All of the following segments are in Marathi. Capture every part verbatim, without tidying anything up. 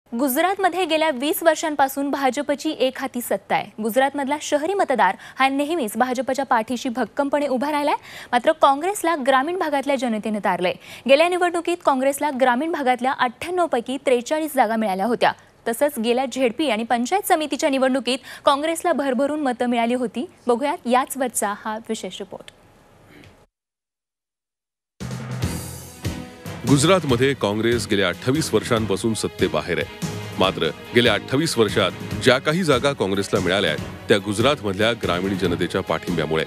गुजरातमध्ये गेल्या वीस वर्षांपासून भाजपची एक हाती सत्ता आहे। गुजरातमधला शहरी मतदार हा नेहमीच भाजपच्या पाठीशी भक्कमपणे उभा राहिलाय। मात्र काँग्रेसला ग्रामीण भागातल्या जनतेने तारलंय। गेल्या निवडणुकीत काँग्रेसला ग्रामीण भागातल्या अठ्ठ्याण्णव पैकी त्रेचाळीस जागा मिळाल्या होत्या। तसंच गेल्या झेडपी आणि पंचायत समितीच्या निवडणुकीत काँग्रेसला भरभरून मतं मिळाली होती। बघूयात याच वरचा हा विशेष रिपोर्ट। गुजरातमध्ये काँग्रेस गेल्या अठ्ठावीस वर्षांपासून सत्तेबाहेर आहे। मात्र गेल्या अठ्ठावीस वर्षात ज्या काही जागा काँग्रेसला मिळाल्या आहेत त्या गुजरातमधल्या ग्रामीण जनतेच्या पाठिंब्यामुळे।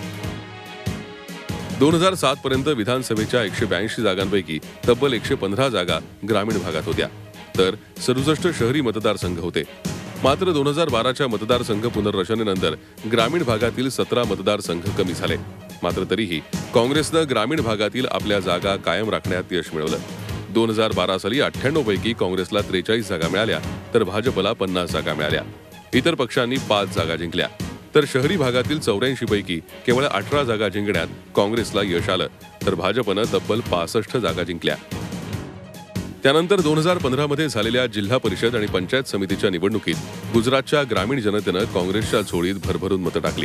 दोन हजार सात पर्यंत विधानसभेच्या एकशे ब्याऐंशी जागांपैकी तब्बल एकशे पंधरा जागा ग्रामीण भागात होत्या, तर सदुसष्ट शहरी मतदारसंघ होते। मात्र दोन हजार बाराच्या मतदारसंघ पुनर्रचनेनंतर ग्रामीण भागातील सतरा मतदारसंघ कमी झाले। मात्र तरीही काँग्रेसनं ग्रामीण भागातील आपल्या जागा कायम राखण्यात यश मिळवलं। दोन हजार बारा साली अठ्ठ्याण्णव पैकी काँग्रेसला त्रेचाळीस जागा मिळाल्या, तर भाजपला पन्नास जागा मिळाल्या। इतर पक्षांनी पाच जागा जिंकल्या, तर शहरी भागातील चौऱ्याऐंशी पैकी केवळ अठरा जागा जिंकण्यात काँग्रेसला यश आलं, तर भाजपनं तब्बल पासष्ट जागा जिंकल्या। त्यानंतर दोन हजार पंधरा मध्ये झालेल्या जिल्हा परिषद आणि पंचायत समितीच्या निवडणुकीत गुजरातच्या ग्रामीण जनतेनं काँग्रेसच्या झोळीत भरभरून मतं टाकली।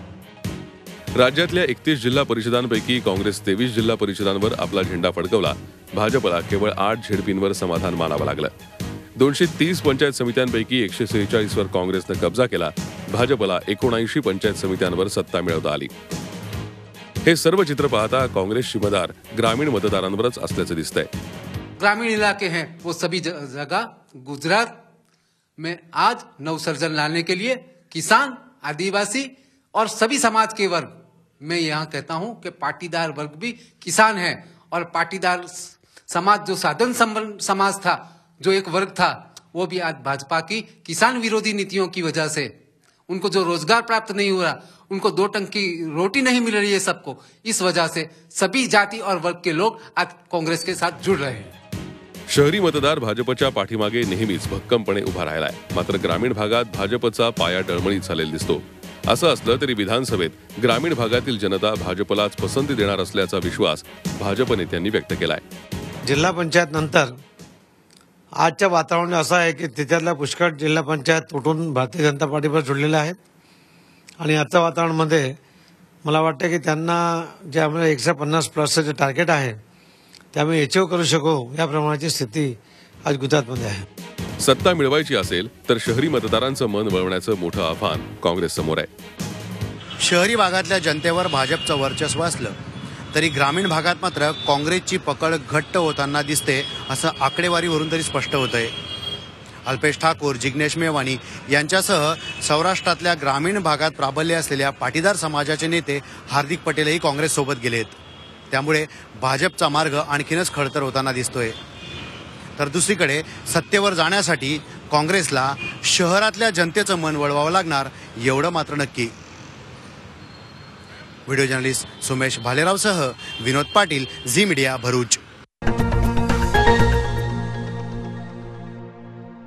राज्यातल्या एकतीस जिल्हा परिषदांपैकी काँग्रेस तेवीस जिल्हा परिषदांवर आपला झेंडा फडकवला। भाजपला केवळ आठ झेडपींवर समाधान मानावं लागलं। दोनशे तीस पंचायत समित्यांपैकी एकशे सेहेचाळीस वर काँग्रेसनं कब्जा केला। भाजपला एकोणऐंशी पंचायत समित्यांवर सत्ता मिळवता आली। हे सर्व चित्र पाहता काँग्रेसची मदार ग्रामीण मतदारांवरच असल्याचं दिसतंय। ग्रामीण इलाके हैं वो सभी जगह गुजरात में आज नवसर्जन लाने के लिए किसान, आदिवासी और सभी समाज के वर्ग, मैं यहाँ कहता हूँ कि पाटीदार वर्ग भी किसान है, और पाटीदार समाज जो साधन समाज था, जो एक वर्ग था, वो भी आज भाजपा की किसान विरोधी नीतियों की वजह से उनको जो रोजगार प्राप्त नहीं हो रहा, उनको दो टंक की रोटी नहीं मिल रही है सबको, इस वजह से सभी जाति और वर्ग के लोग आज कांग्रेस के साथ जुड़ रहे हैं। शहरी मतदार भाजपच्या पाठीमागे नेहमीच भक्कमपणे उभा राहिलाय। मात्र ग्रामीण भागात भाजपचा पाया डळमळीत झालेला दिसतो। असं असलं तरी विधानसभेत ग्रामीण भागातील जनता भाजपलाच पसंती देणार असल्याचा विश्वास भाजप नेत्यांनी व्यक्त केलाय। जिल्हा पंचायत नंतर आजच्या वातावरण असं आहे की त्याच्यातल्या पुष्कळ जिल्हा पंचायत उठून भारतीय जनता पार्टीवर जोडलेले आहेत, आणि आजच्या वातावरणामध्ये मला वाटतं की त्यांना जे आम्हाला एकशे पन्नास प्लसचं जे टार्गेट आहे त्यामुळे अचीव करू शकू या प्रमाणाची स्थिती आज गुजरातमध्ये आहे। सत्ता मिळवायची असेल तर शहरी मतदारांचं मन वळवण्याचं मोठं आव्हान काँग्रेस समोर आहे। शहरी भागातल्या जनतेवर भाजपचं वर्चस्व असलं तरी ग्रामीण भागात मात्र काँग्रेसची पकड घट्ट होताना दिसते, असं आकडेवारीवरून तरी स्पष्ट होतंय। अल्पेश ठाकूर, जिग्नेश मेवाणी यांच्यासह सौराष्ट्रातल्या ग्रामीण भागात प्राबल्य असलेल्या पाटीदार समाजाचे नेते हार्दिक पटेलही काँग्रेससोबत गेलेत। त्यामुळे भाजपचा मार्ग आणखीनच खडतर होताना दिसतोय। तर दुसरीकडे सत्तेवर जाण्यासाठी काँग्रेसला शहरातल्या जनतेचं मन वळवावं लागणार, एवढं मात्र नक्की। व्हिडिओ जर्नलिस्ट सुमेश भालेरावसह विनोद पाटील, झी मीडिया, भरूच।